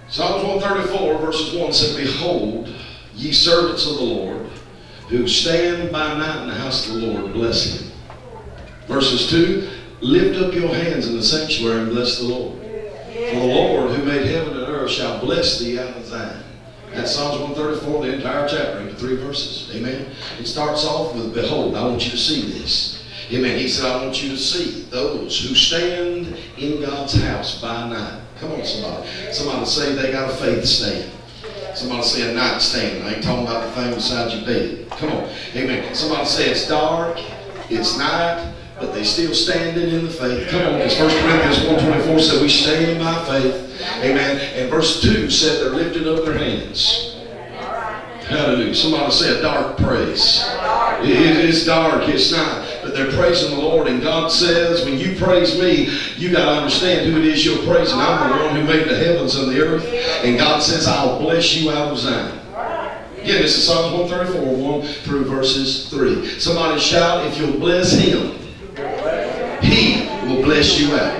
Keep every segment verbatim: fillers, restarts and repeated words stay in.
Psalms one thirty-four, verses one said, Behold, ye servants of the Lord, who stand by night in the house of the Lord, bless him. Verses two, lift up your hands in the sanctuary and bless the Lord. For the Lord, who made heaven and earth, shall bless thee out of Zion. That's Psalms one thirty-four, the entire chapter, into three verses. Amen. It starts off with, Behold, I want you to see this. Amen. He said, I want you to see those who stand in God's house by night. Come on, somebody. Somebody say they got a faith stand. Somebody say a night stand. I ain't talking about the thing beside your bed. Come on. Amen. Somebody say it's dark, it's night, but they still standing in the faith. Come on, because First Corinthians one twenty-four said we stand by faith. Amen. And verse two said they're lifting up their hands. Hallelujah. Somebody say a dark praise. It is dark, it's not. But they're praising the Lord. And God says, when you praise me, you got to understand who it is you're praising. I'm the one who made the heavens and the earth. And God says, I'll bless you out of Zion. Again, this is Psalms one thirty-four, one through verses three. Somebody shout, if you'll bless him, he will bless you out.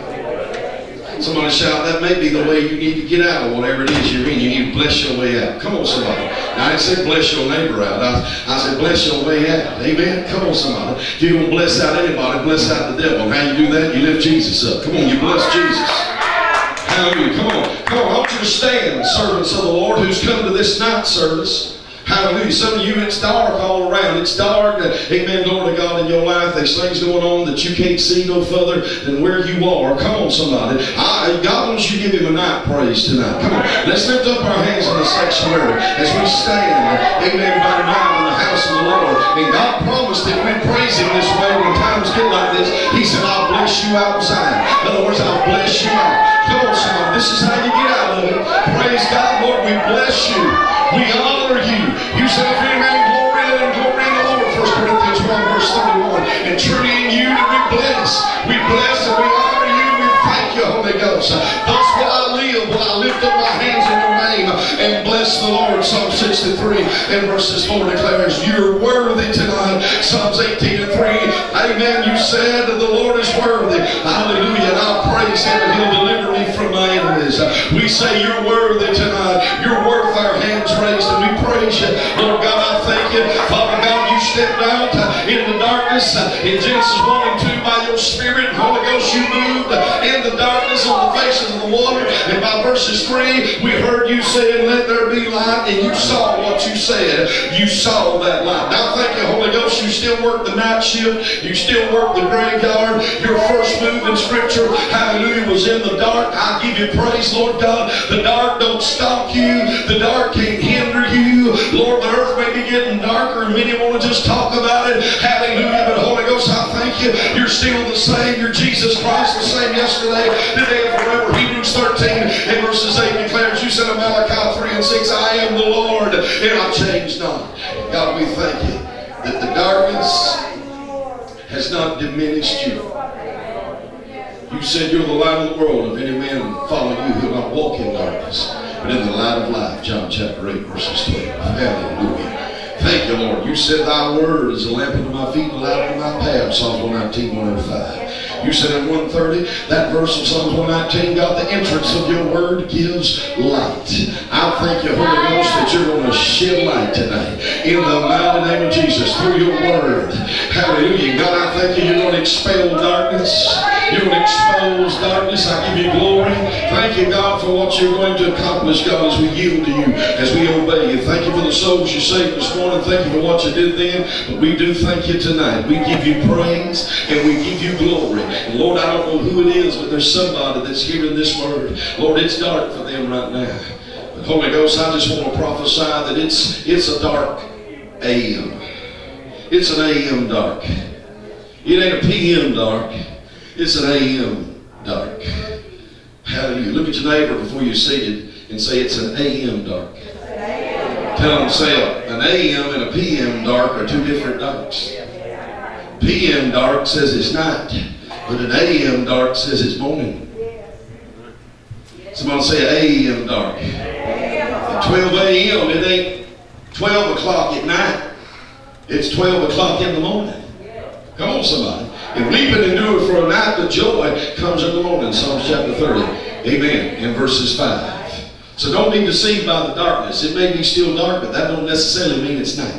Somebody shout, that may be the way you need to get out of whatever it is you're in. You need to bless your way out. Come on, somebody. Now, I didn't say bless your neighbor out. I, I said bless your way out. Amen? Come on, somebody. If you don't bless out anybody, bless out the devil. How you do that? You lift Jesus up. Come on, you bless Jesus. Hallelujah. Come on. Come on, I want you to stand, servants of the Lord, who's come to this night service. Hallelujah. Some of you, it's dark all around. It's dark. Amen. Glory to God in your life. There's things going on that you can't see no further than where you are. Come on, somebody. I, God wants you to give him a night praise tonight. Come on. Let's lift up our hands in the sanctuary as we stand. Amen. By now in the house of the Lord. And God promised that we praise him this way when times get like this. He said, I'll bless you out of Zion. In other words, I'll bless you out. Come on, somebody. This is how you get out of it. Praise God. Lord, we bless you. We honor you. You said, if any man glory in him, glory in the Lord. First Corinthians one, verse thirty-one. And truly in you do we bless. We bless and we honor you. We thank you, Holy Ghost. Thus will I live when I lift up my hands in your name and bless the Lord. Psalm sixty-three and verses four declares, you're worthy tonight. Psalms eighteen and three. Amen. You said the Lord is worthy. Hallelujah. And I'll praise him and he'll deliver me from my enemies. We say you're worthy tonight. You're worth our hands raised and we praise you. Lord God, I thank you. Father God, you stepped out in the darkness in Genesis one and two by your Spirit. Holy Ghost, you moved in the darkness on the faces of the water. And by verses three, we heard you saying, let there be light. And you saw what you said. You saw that light. Now thank you, Holy Ghost. You still work the night shift. You still work the graveyard. Your first move in Scripture, hallelujah, was in the dark. I give you praise, Lord God. The dark don't stop you. The dark can't hinder you. Lord, the earth may be getting darker and many want to just talk about it. Hallelujah. But Holy Ghost, I thank you. You're still the same. You're Jesus Christ, the same yesterday, today, and forever. Hebrews thirteen and verses eight declares, you said in Malachi three and six, I am the Lord and I change not. God, we thank you that the darkness has not diminished you. You said you're the light of the world. If any man follow you, he'll not walk in darkness, but in the light of life. John chapter eight, verses twelve. Hallelujah. Thank you, Lord. You said thy word is a lamp unto my feet and a light unto my path. Psalms one nineteen, one oh five. You said in one thirty, that verse of Psalms one nineteen, God, the entrance of your word gives light. I thank you, Holy Ghost, that you're going to shed light tonight in the mighty name of Jesus through your word. Hallelujah. God, I thank you, you're going to expel darkness. You're going to expose darkness. I give you glory. Thank you, God, for what you're going to accomplish, God, as we yield to you, as we obey you. Thank you for the souls you saved this morning. Thank you for what you did then. But we do thank you tonight. We give you praise and we give you glory. And Lord, I don't know who it is, but there's somebody that's hearing this word. Lord, it's dark for them right now. But Holy Ghost, I just want to prophesy that it's, it's a dark A M. It's an A M dark. It ain't a P M dark. It's an A M dark. Hallelujah. Look at your neighbor before you see it and say it's an A M dark. Tell them, say an A M and a P M dark are two different darks. P M dark says it's night, but an A M dark says it's morning. Somebody say A M dark. At twelve A M it ain't twelve o'clock at night. It's twelve o'clock in the morning. Come on, somebody. And weeping endure for a night, but joy comes in the morning. Psalms chapter thirty. Amen. In verses five. So don't be deceived by the darkness. It may be still dark, but that don't necessarily mean it's night.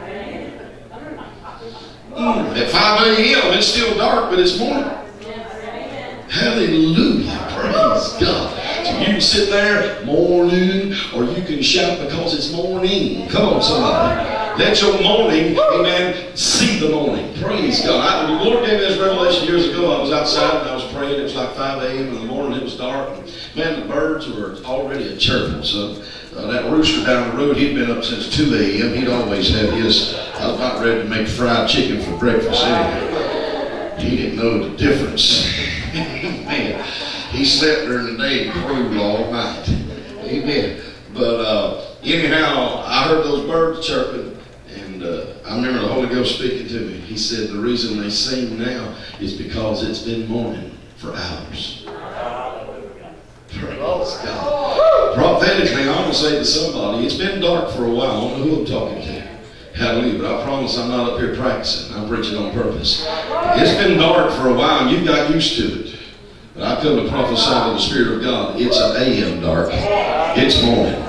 Mm, at five A M it's still dark, but it's morning. Hallelujah. Praise God. So you can sit there, morning, or you can shout because it's morning. Come on, somebody. Let your morning, amen, see the morning. Praise God. I, the Lord gave me this revelation years ago. I was outside and I was praying. It was like five A M in the morning. It was dark. And, man, the birds were already a chirping. So uh, that rooster down the road, he'd been up since two A M He'd always had his, I was about ready to make fried chicken for breakfast anyway. He didn't know the difference. Man, he slept during the day and crowed all night. Amen. But uh, anyhow, I heard those birds chirping. And uh, I remember the Holy Ghost speaking to me. He said the reason they sing now is because it's been morning for hours. Praise God. Prophetically, I'm going to say to somebody, it's been dark for a while. I don't know who I'm talking to. Hallelujah. But I promise I'm not up here practicing. I'm preaching on purpose. It's been dark for a while and you got used to it. But I come to prophesy to the Spirit of God. It's an A M dark. It's morning.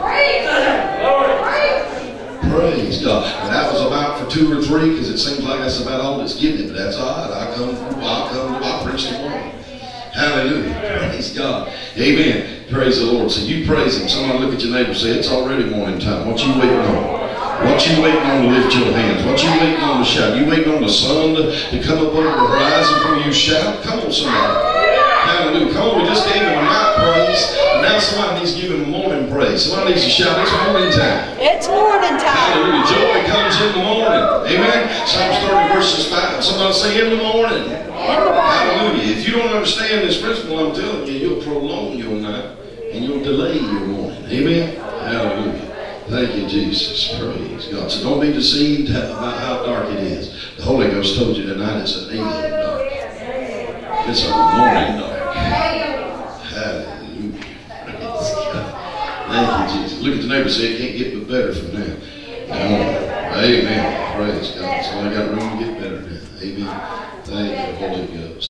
Praise God. And that was about for two or three, because it seems like that's about all that's getting it. But that's all right. I come through. I come through. I preach the morning. Hallelujah. Praise God. Amen. Praise the Lord. So you praise Him. Somebody look at your neighbor and say, it's already morning time. What you waiting on? What you waiting on to lift your hands? What you waiting on to shout? You waiting on the sun to, to come up over the horizon before you shout? Come on, somebody. Hallelujah. Come on, we just gave Him a night praise. And now somebody needs to give Him a morning praise. Somebody needs to shout, it's morning time. It's morning time. Hallelujah. Joy comes in the morning. Amen. Psalms thirty verses five. Somebody say in the morning. In the morning. Hallelujah. If you don't understand this principle, I'm telling you, you'll prolong your night and you'll delay your morning. Amen. Hallelujah. Thank you, Jesus. Praise God. So don't be deceived about how dark it is. The Holy Ghost told you tonight it's an A M dark. It's a morning dark. Hallelujah. Praise God. Thank you, Jesus. Look at the neighbor and say, it can't get no better from now. No. Amen. Praise God. It's only got room to get better now. Amen. Thank you, Holy Ghost.